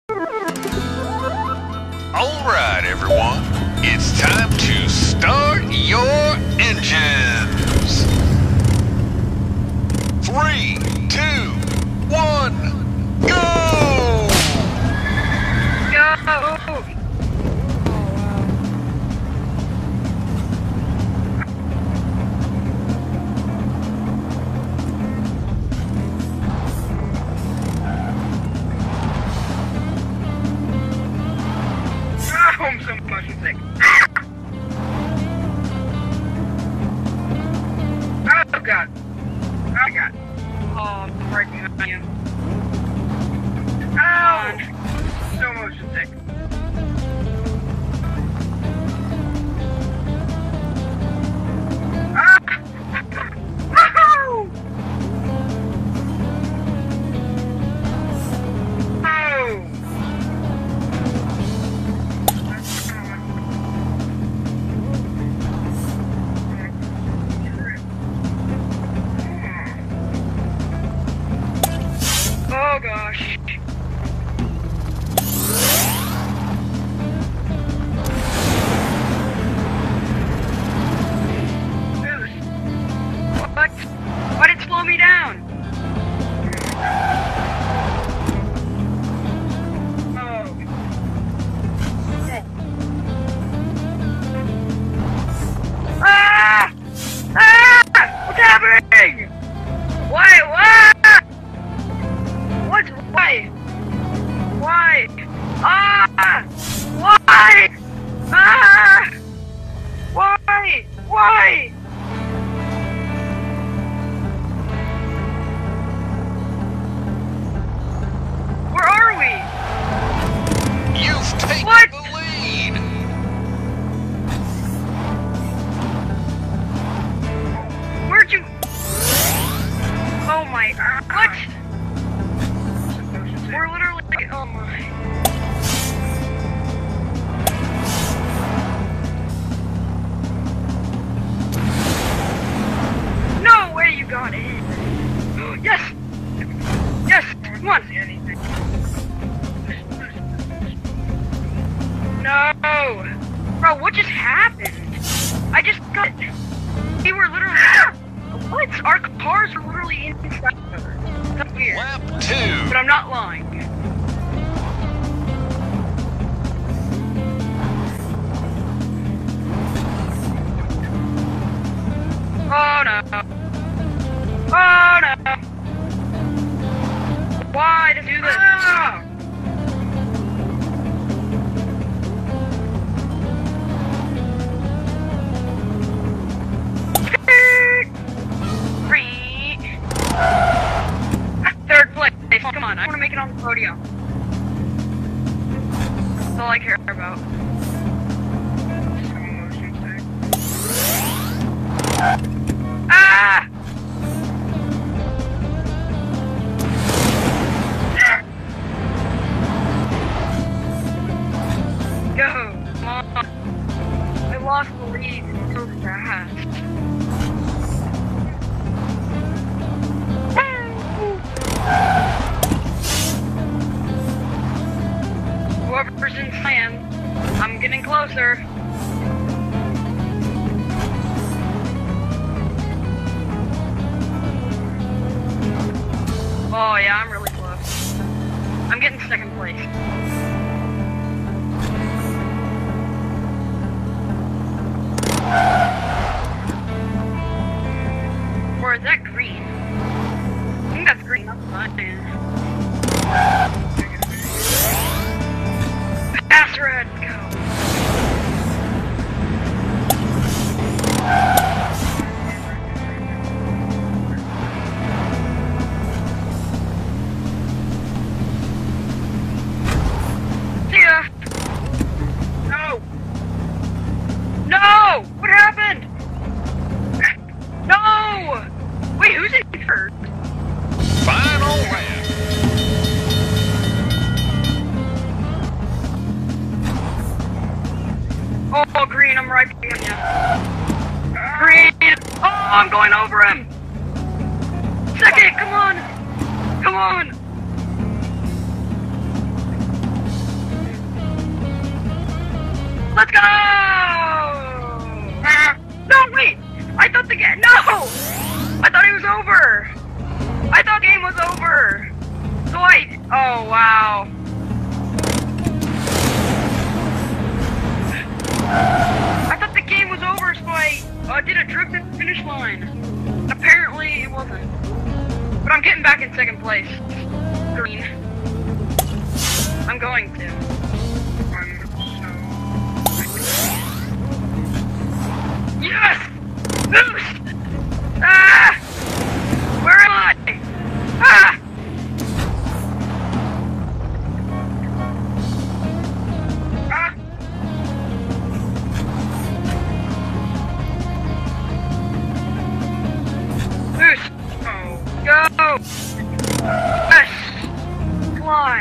Alright, everyone. It's time to start your engines. 3, 2, 1, go! Go! I'm so motion sick. Oh god. Oh god. Oh, I'm right behind you. Ow! So motion sick. Ah! Woohoo! Oh! Oh gosh. What? Why did it slow me down? Oh. Ah! Ah! What's happening? Why? What? What? Why? Why? Ah! Why? Ah! Why? Why? Where are we? You've taken What? the lead. Where'd you? Oh my! What? We're literally. Oh my! No way! You got it! Yes! Yes! Come on! No! Bro, what just happened? I just got. We were literally. What? Our cars were literally inside each other. That's weird. Lap 2. But I'm not lying. Oh no. Oh no. Why did you do this? Ah! Third place. Come on, I want to make it on the podium. That's all I care about. Ah! Go! Come on. I lost the lead so fast. Whoever's in plan, I'm getting closer. Oh yeah, I'm really close. I'm getting second place. Or is that green? I think that's green, that's fine. Pass red, go. See ya. No. No! What happened? No! Wait, who's in first? Final lap. Oh, green, I'm right behind you. Green! Oh, I'm going over him! Second, come on! Come on! go! No, wait! I thought the game. No! I thought it was over! I thought the game was over! So oh wow. I thought the game was over, so I did a drift at the finish line. Apparently it wasn't. But I'm getting back in second place. Green. I'm going to. Yes! Boost! Ah! Where am I? Ah! Ah! Boost! Oh, go! Yes! Fly!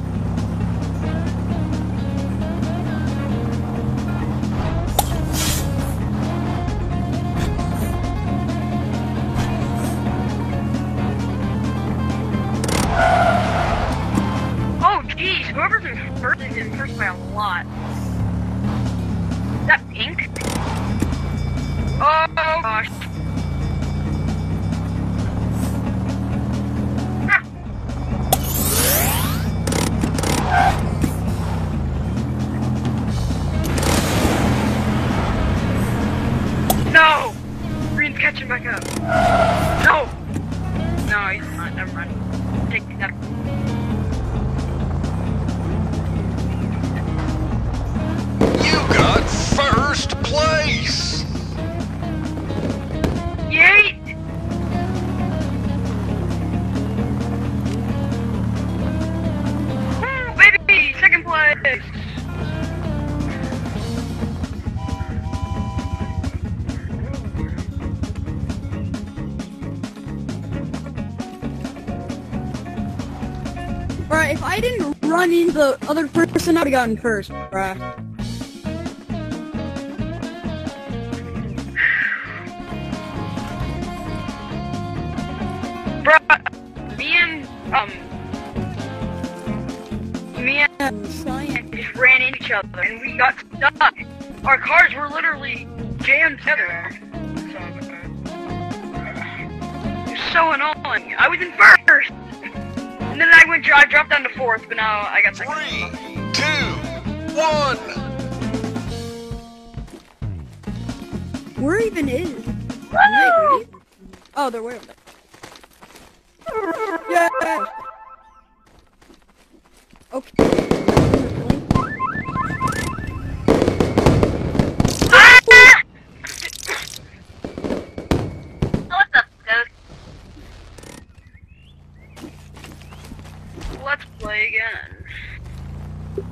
Jeez, whoever's in first is in first by a lot. Is that pink? Oh gosh. No! Green's catching back up. No! No, he's not. Never mind. Take that. Got first place! Yay! Woo, baby! Second place! Bruh, if I didn't run into the other person, I would've gotten first, bruh. Me and Cyan just ran into each other and we got stuck. Our cars were literally jammed together. It's so annoying. I was in first! And then I dropped down to fourth, but now I got second. 3, 2, 1! Where even is? Woo! Oh, they're way over there. Yeah! Okay. Ah! What's up, Ghost? Let's play again.